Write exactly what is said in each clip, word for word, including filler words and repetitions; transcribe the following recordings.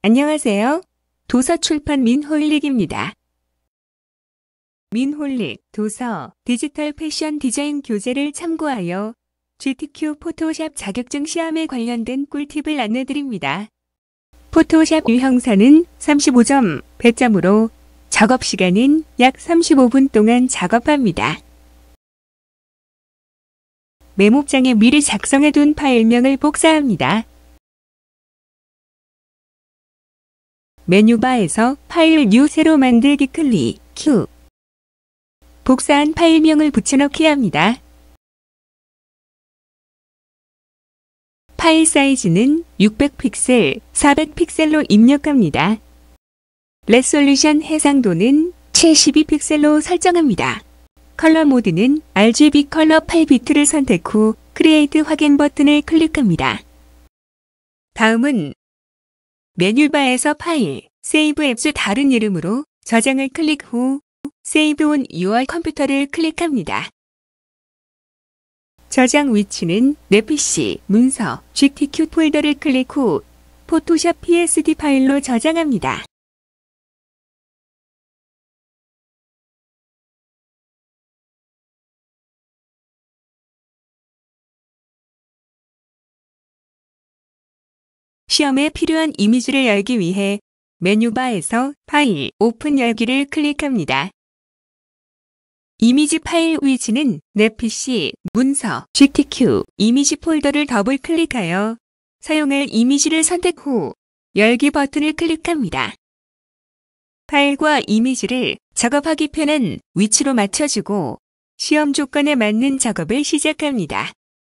안녕하세요. 도서출판 민홀릭입니다. 민홀릭 도서 디지털 패션 디자인 교재를 참고하여 지티큐 포토샵 자격증 시험에 관련된 꿀팁을 안내드립니다. 포토샵 유형사는 삼십오 점, 백 점으로 작업 시간은 약 삼십오 분 동안 작업합니다. 메모장에 미리 작성해둔 파일명을 복사합니다. 메뉴바에서 파일 뉴 새로 만들기 클릭, 큐. 복사한 파일명을 붙여넣기 합니다. 파일 사이즈는 육백 픽셀, 사백 픽셀로 입력합니다. 레솔루션 해상도는 칠십이 픽셀로 설정합니다. 컬러 모드는 알지비 컬러 팔 비트를 선택 후 크리에이트 확인 버튼을 클릭합니다. 다음은 메뉴바에서 파일, 세이브 앱스 다른 이름으로 저장을 클릭 후 세이브 온 유얼 컴퓨터를 클릭합니다. 저장 위치는 내 피씨, 문서, 지티큐 폴더를 클릭 후 포토샵 피에스디 파일로 저장합니다. 시험에 필요한 이미지를 열기 위해 메뉴바에서 파일, 오픈 열기를 클릭합니다. 이미지 파일 위치는 내 피씨, 문서, 지티큐, 이미지 폴더를 더블 클릭하여 사용할 이미지를 선택 후 열기 버튼을 클릭합니다. 파일과 이미지를 작업하기 편한 위치로 맞춰주고 시험 조건에 맞는 작업을 시작합니다.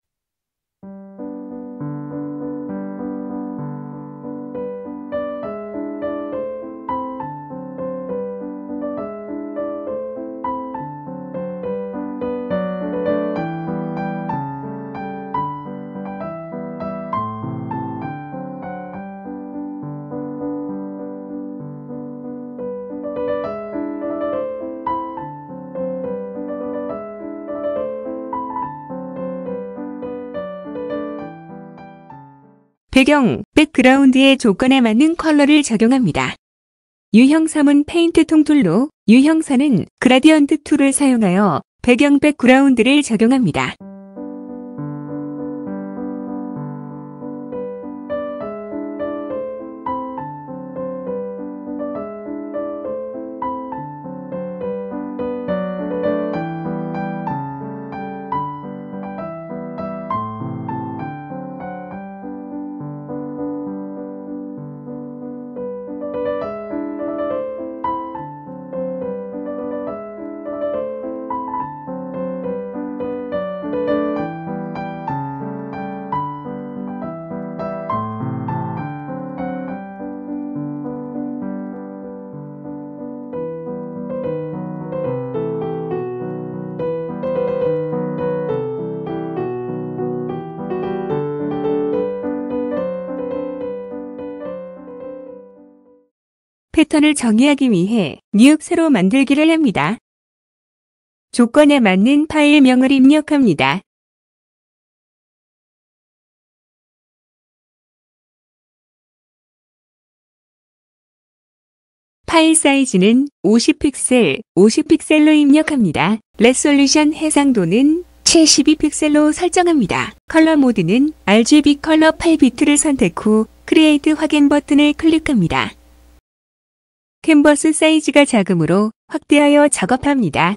배경, 백그라운드의 조건에 맞는 컬러를 적용합니다. 유형 삼은 페인트 통툴로, 유형 사는 그라디언트 툴을 사용하여 배경 백그라운드를 적용합니다. 패턴을 정의하기 위해 뉴 새로 만들기를 합니다. 조건에 맞는 파일명을 입력합니다. 파일 사이즈는 오십 픽셀, 오십 픽셀로 입력합니다. 레솔루션 해상도는 칠십이 픽셀로 설정합니다. 컬러 모드는 알지비 컬러 팔 비트를 선택 후 크리에이트 확인 버튼을 클릭합니다. 캔버스 사이즈가 작으므로 확대하여 작업합니다.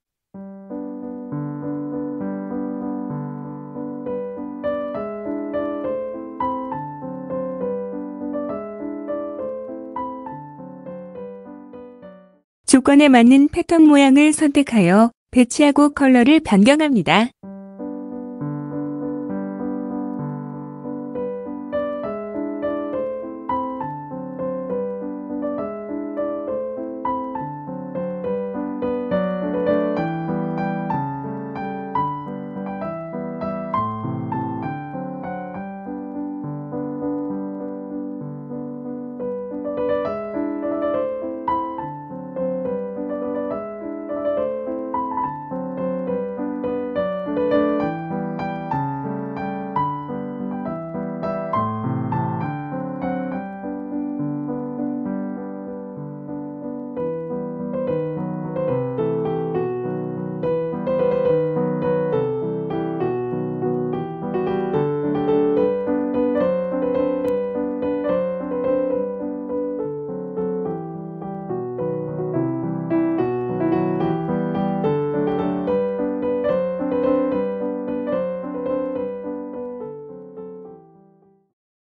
조건에 맞는 패턴 모양을 선택하여 배치하고 컬러를 변경합니다.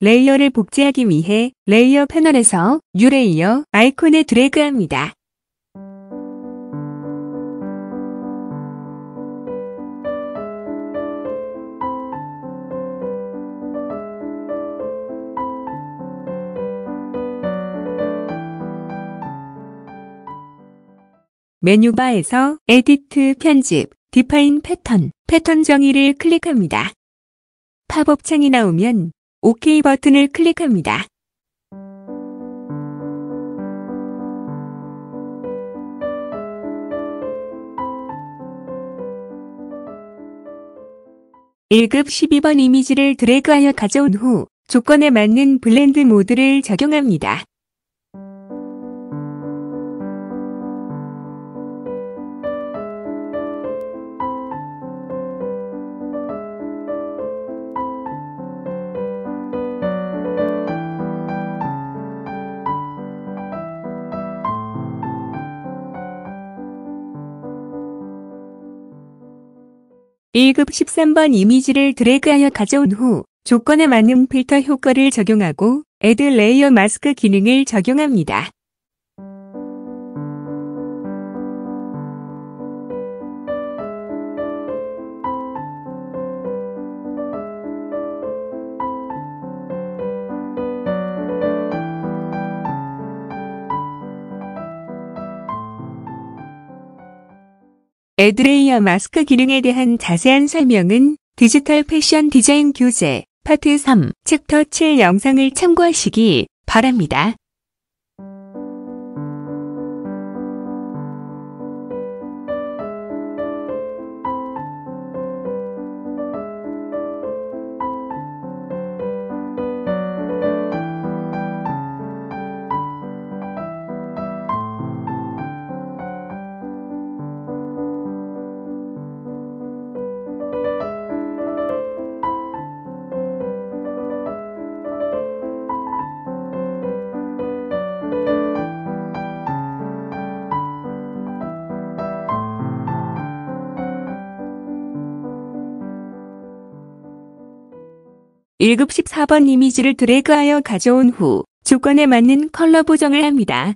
레이어를 복제하기 위해 레이어 패널에서 뉴 레이어 아이콘을 드래그합니다. 메뉴바에서 에디트 편집, 디파인 패턴, 패턴 정의를 클릭합니다. 팝업 창이 나오면 오케이 버튼을 클릭합니다. 일 급 십이 번 이미지를 드래그하여 가져온 후 조건에 맞는 블렌드 모드를 적용합니다. 일 급 십삼 번 이미지를 드래그하여 가져온 후 조건에 맞는 필터 효과를 적용하고 애드 레이어 마스크 기능을 적용합니다. 애드 레이어 마스크 기능에 대한 자세한 설명은 디지털 패션 디자인 교재 파트 삼 챕터 칠 영상을 참고하시기 바랍니다. 일 급 십사 번 이미지를 드래그하여 가져온 후 조건에 맞는 컬러 보정을 합니다.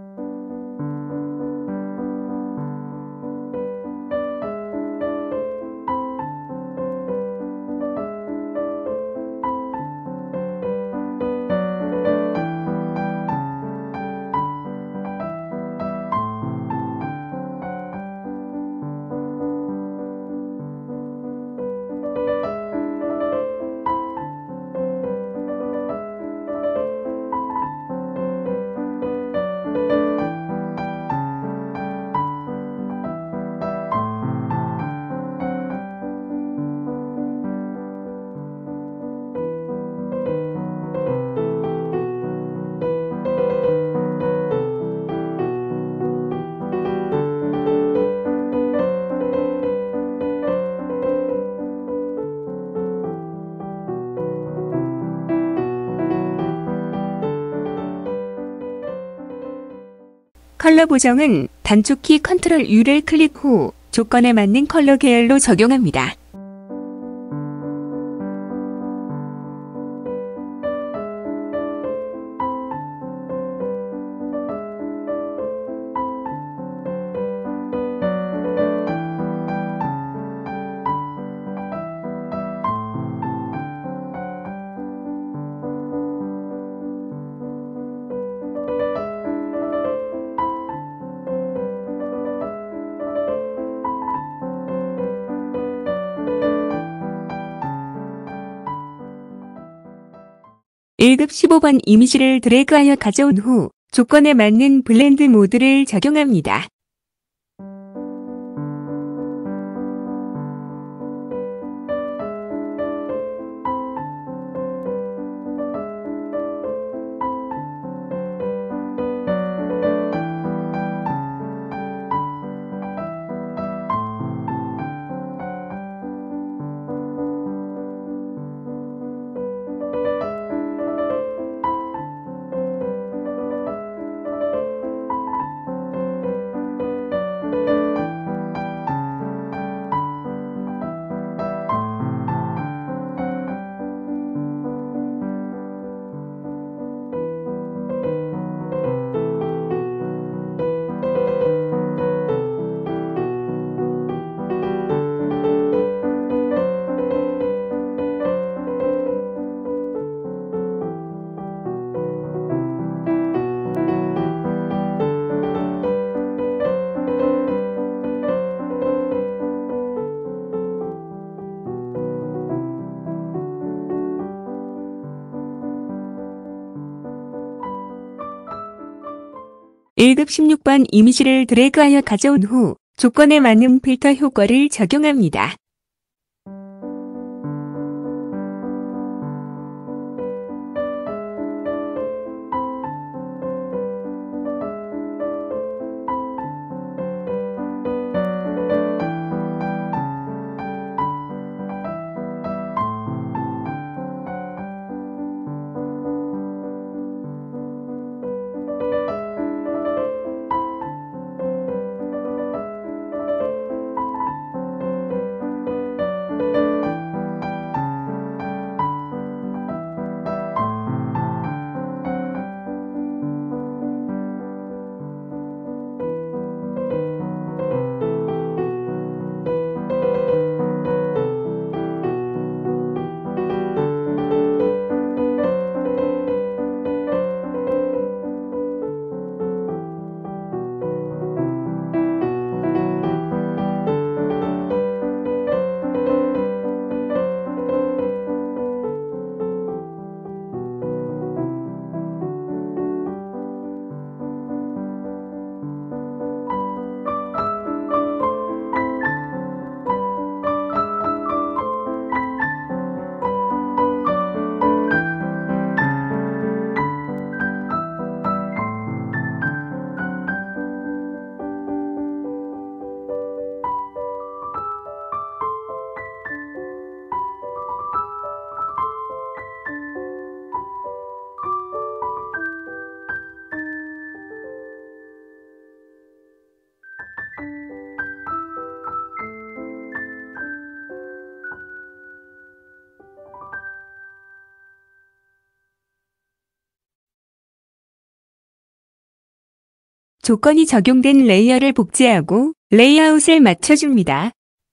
컬러 보정은 단축키 컨트롤 유를 클릭 후 조건에 맞는 컬러 계열로 적용합니다. 일 급 십오 번 이미지를 드래그하여 가져온 후 조건에 맞는 블렌드 모드를 적용합니다. 일 급 십육 번 이미지를 드래그하여 가져온 후 조건에 맞는 필터 효과를 적용합니다. 조건이 적용된 레이어를 복제하고 레이아웃을 맞춰줍니다.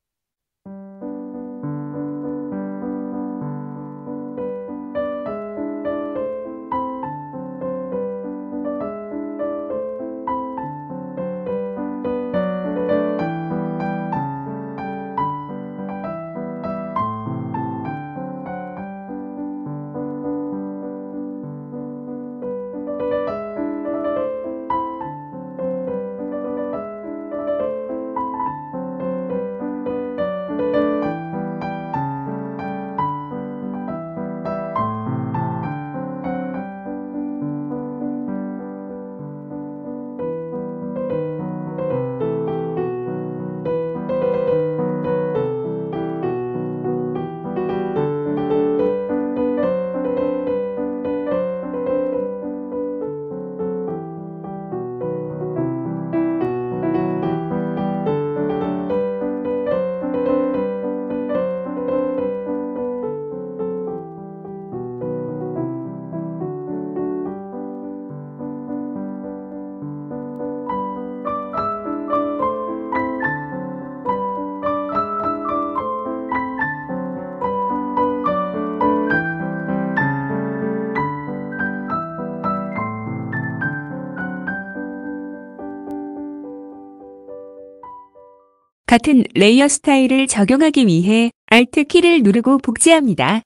같은 레이어 스타일을 적용하기 위해 Alt 키를 누르고 복제합니다.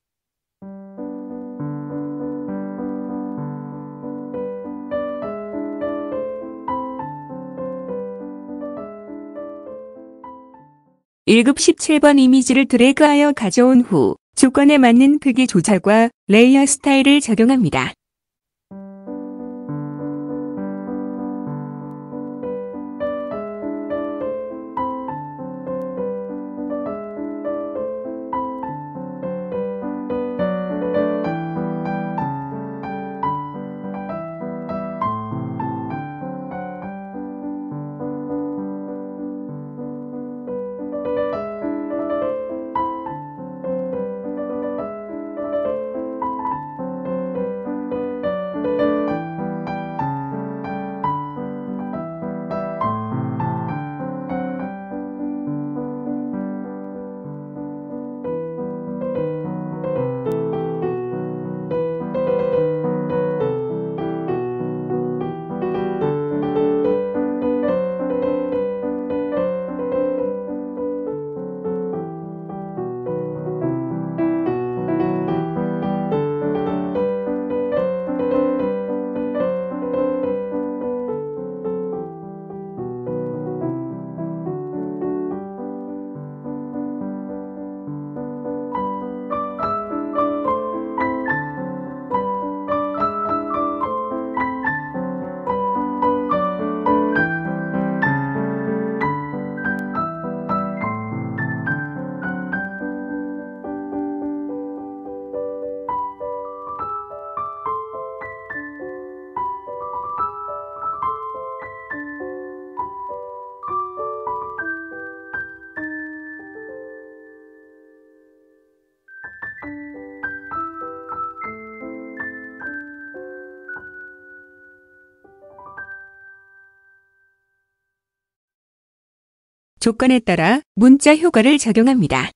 일 급 십칠 번 이미지를 드래그하여 가져온 후 조건에 맞는 크기 조절과 레이어 스타일을 적용합니다. 조건에 따라 문자 효과를 적용합니다.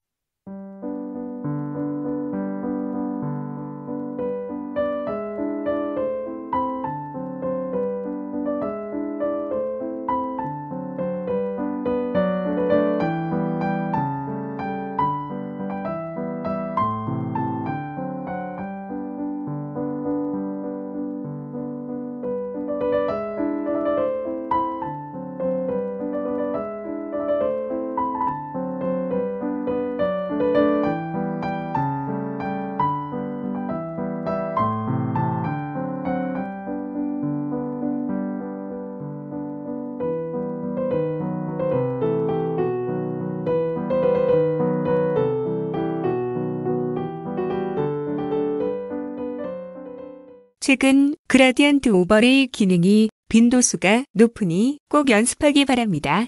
최근 그라디언트 오버레이 기능이 빈도수가 높으니 꼭 연습하기 바랍니다.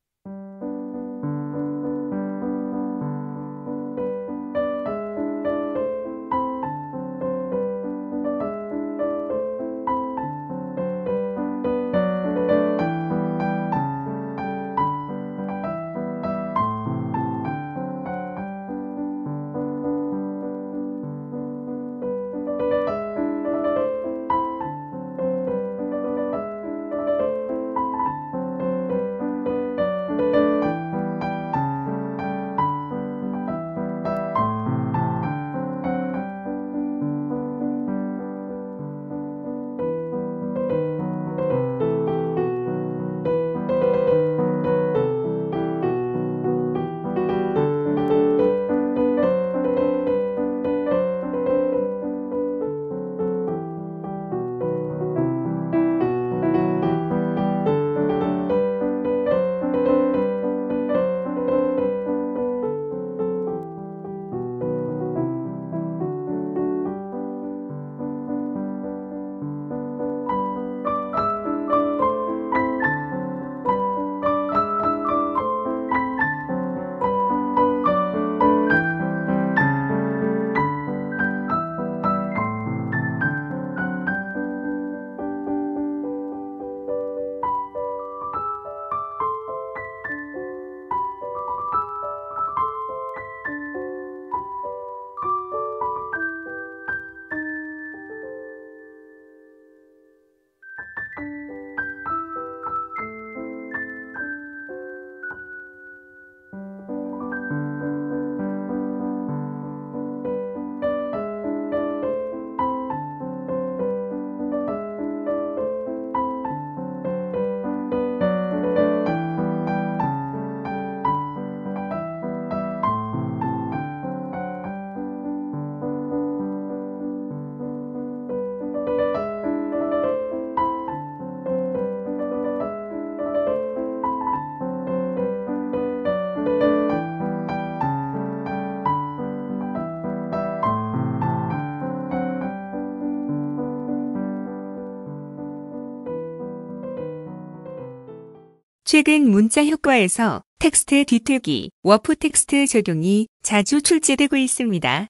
최근 문자 효과에서 텍스트 뒤틀기, 워프 텍스트 적용이 자주 출제되고 있습니다.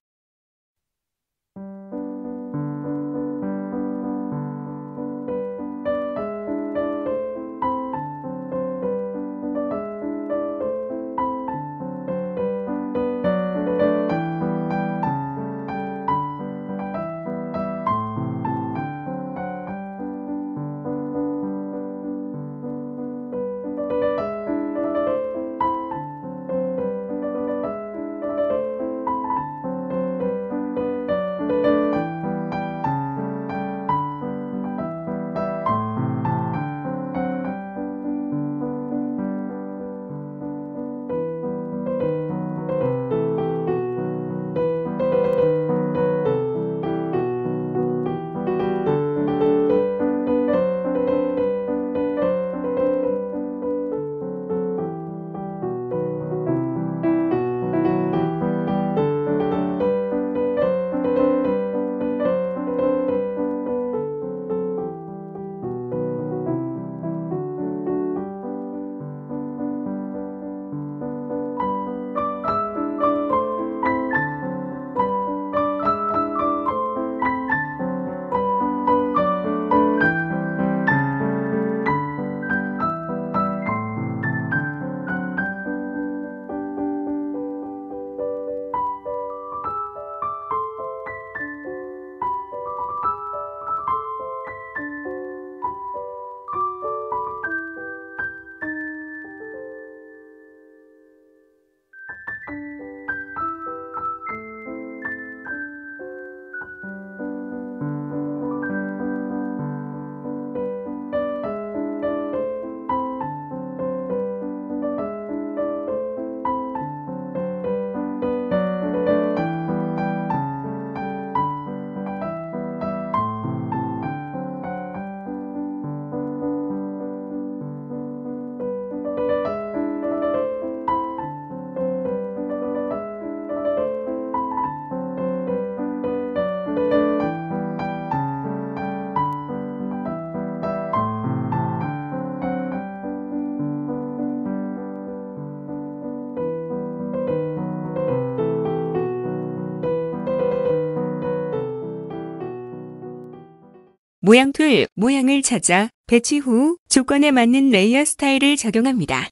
모양 툴 모양을 찾아 배치 후 조건에 맞는 레이어 스타일을 적용합니다.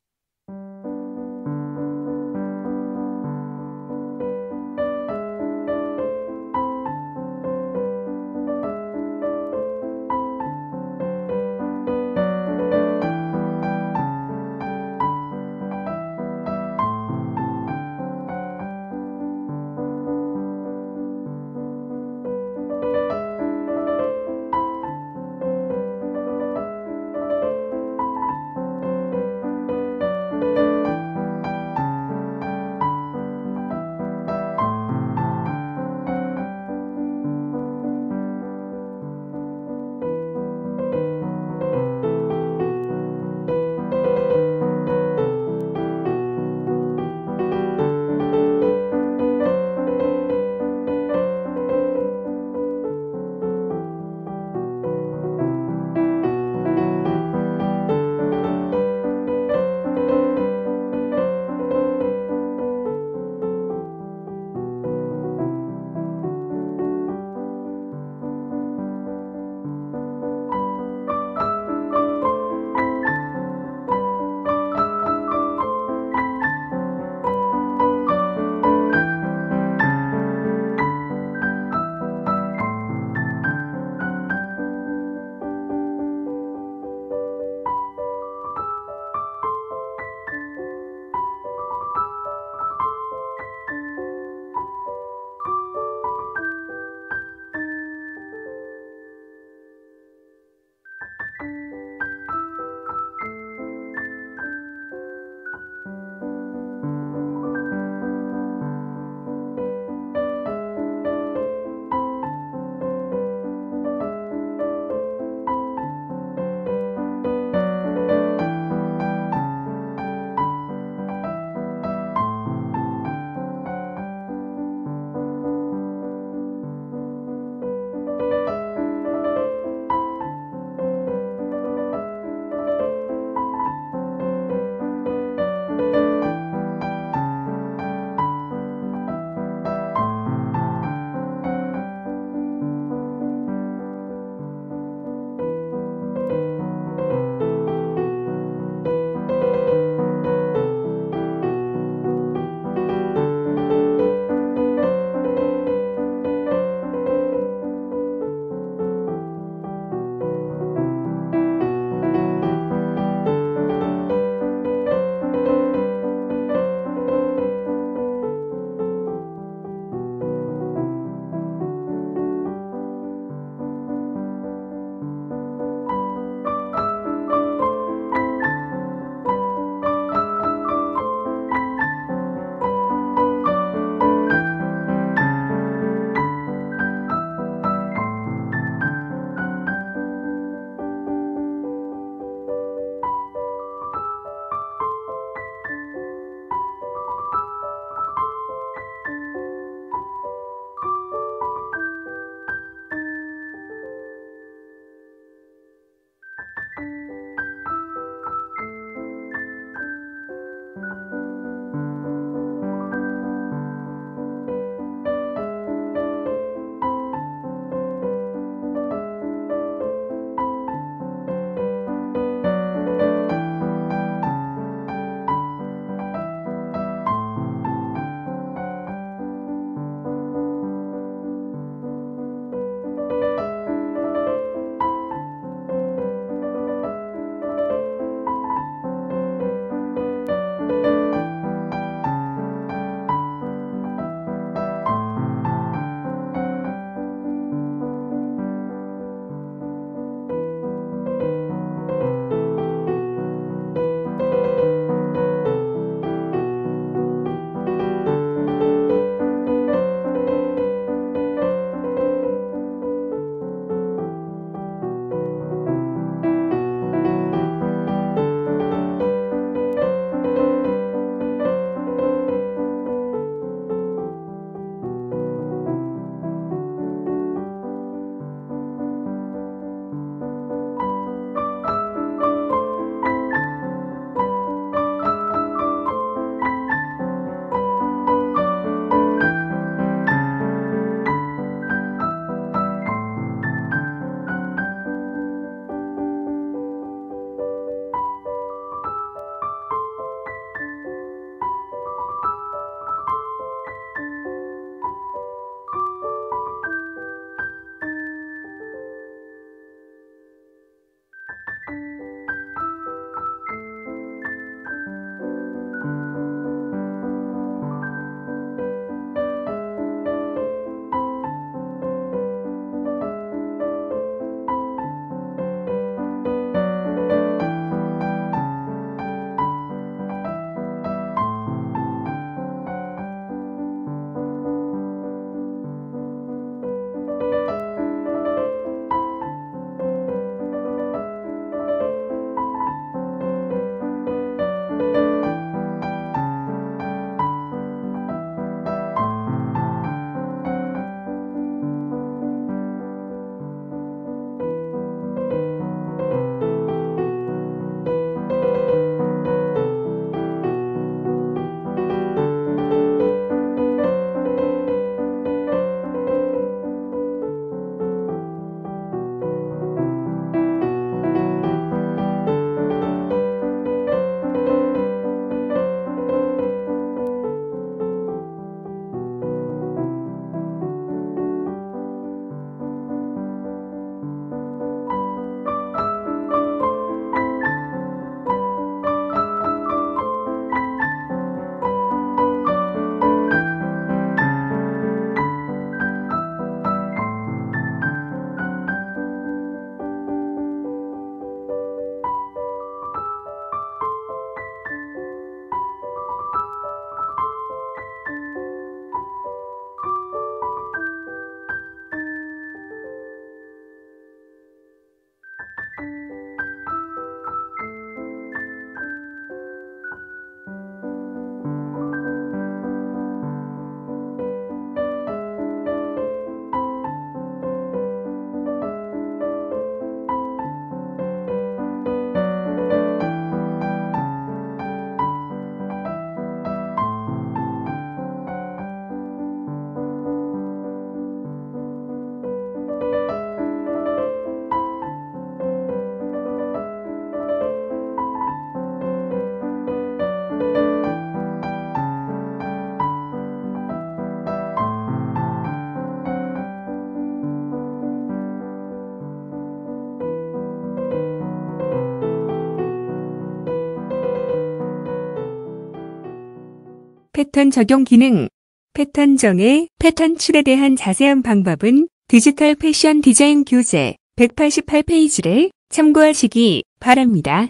패턴 적용 기능. 패턴 정의, 패턴 출에 대한 자세한 방법은 디지털 패션 디자인 교재 백팔십팔 페이지를 참고하시기 바랍니다.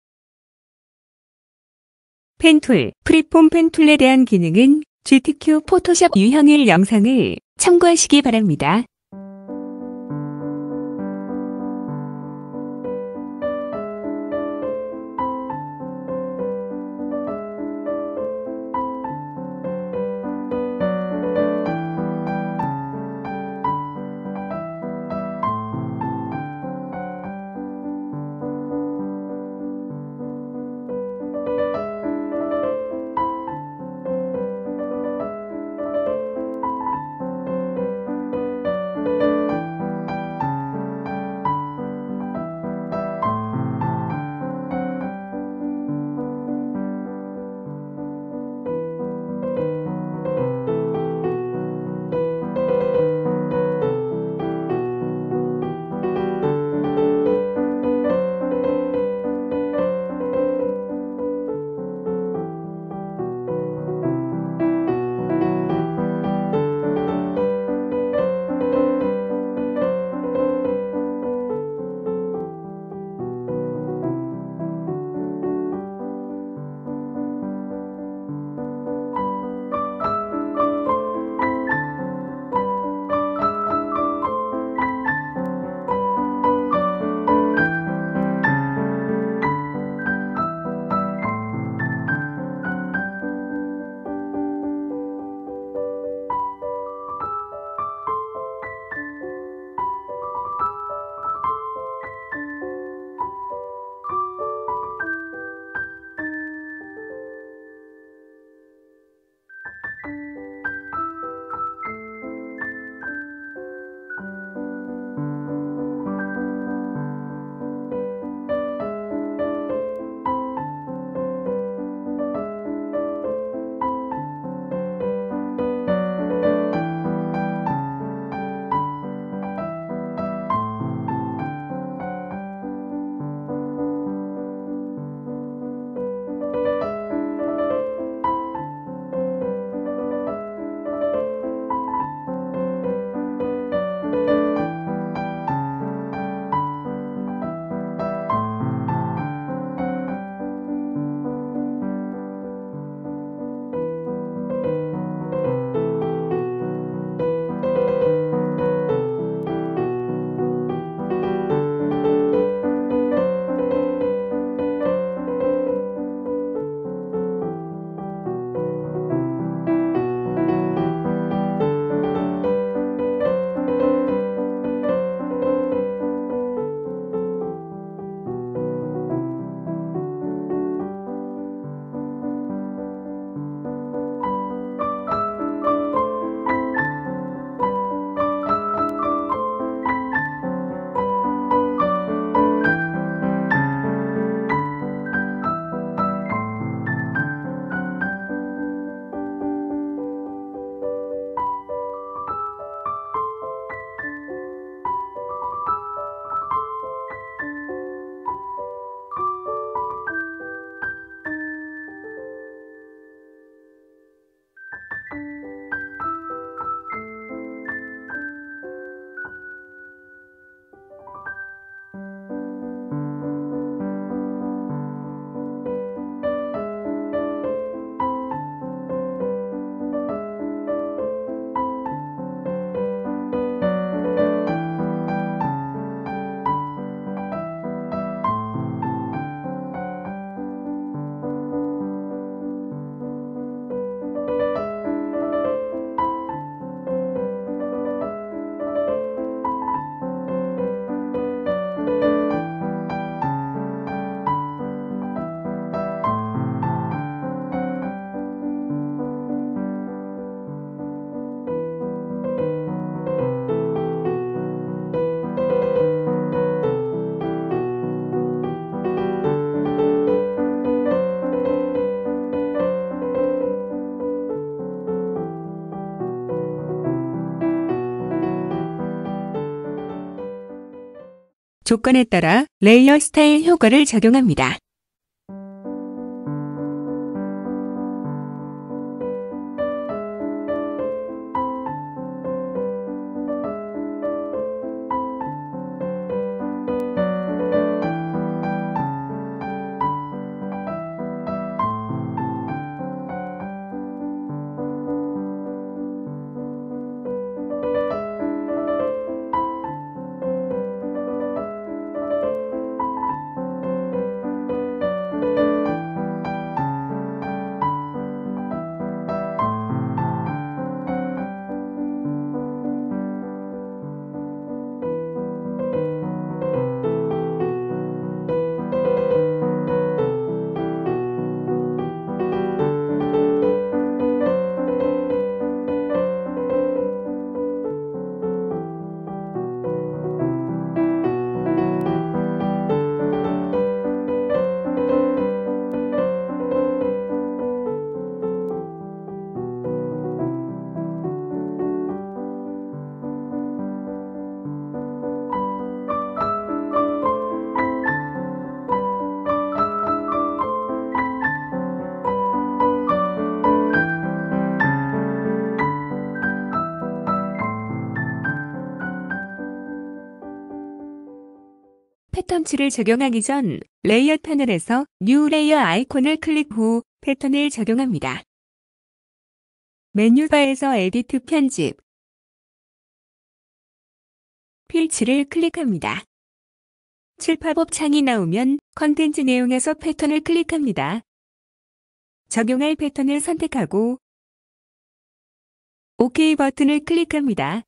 펜툴, 프리폼 펜툴에 대한 기능은 지티큐 포토샵 유형일 영상을 참고하시기 바랍니다. 조건에 따라 레이어 스타일 효과를 적용합니다. 필츠를 적용하기 전 레이어 패널에서 뉴 레이어 아이콘을 클릭 후 패턴을 적용합니다. 메뉴바에서 에디트 편집, 필츠를 클릭합니다. 출팝업 창이 나오면 컨텐츠 내용에서 패턴을 클릭합니다. 적용할 패턴을 선택하고 오케이 버튼을 클릭합니다.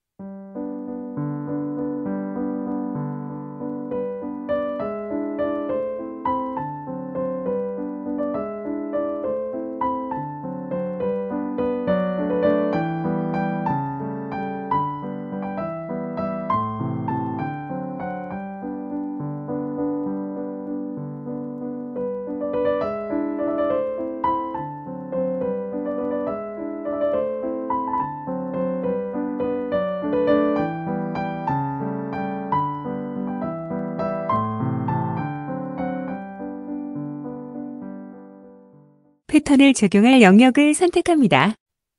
패턴을 적용할 영역을 선택합니다.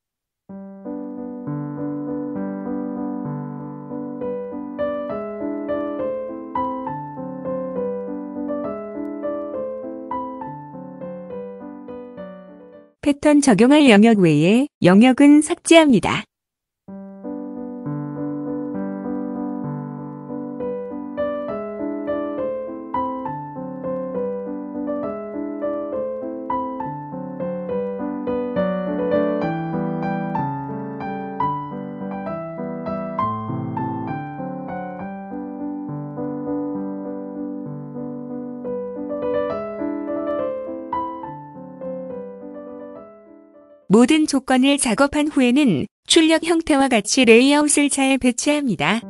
패턴 적용할 영역 외에 영역은 삭제합니다. 모든 조건을 작업한 후에는 출력 형태와 같이 레이아웃을 잘 배치합니다.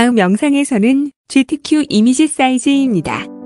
다음 영상에서는 지티큐 이미지 사이즈입니다.